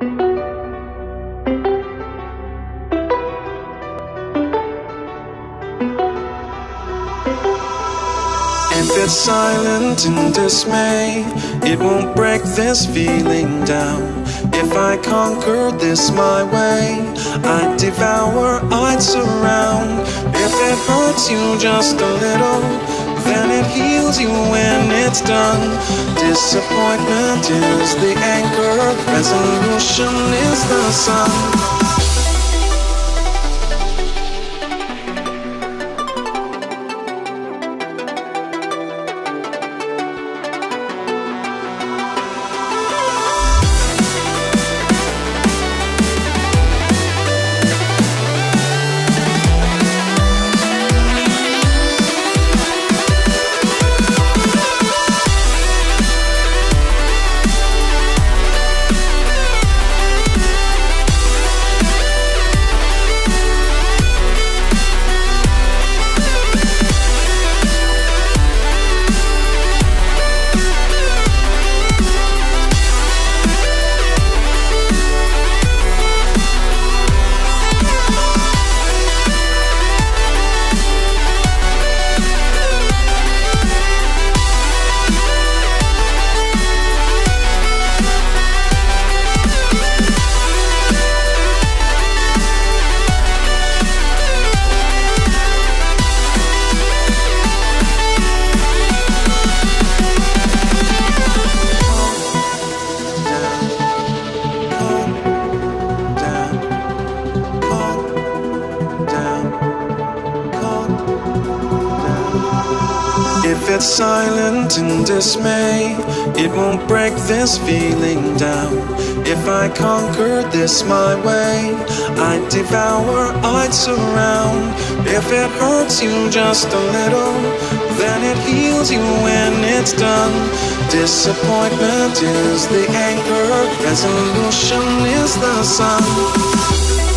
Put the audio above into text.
If it's silent in dismay, it won't break this feeling down. If I conquer this my way, I'd devour, I'd surround. If it hurts you just a little, then it heals you when it's done. Disappointment is the anchor, resolution is the sun. If it's silent in dismay, it won't break this feeling down. If I conquer this my way, I'd devour, I'd surround. If it hurts you just a little, then it heals you when it's done. Disappointment is the anchor, resolution is the sun.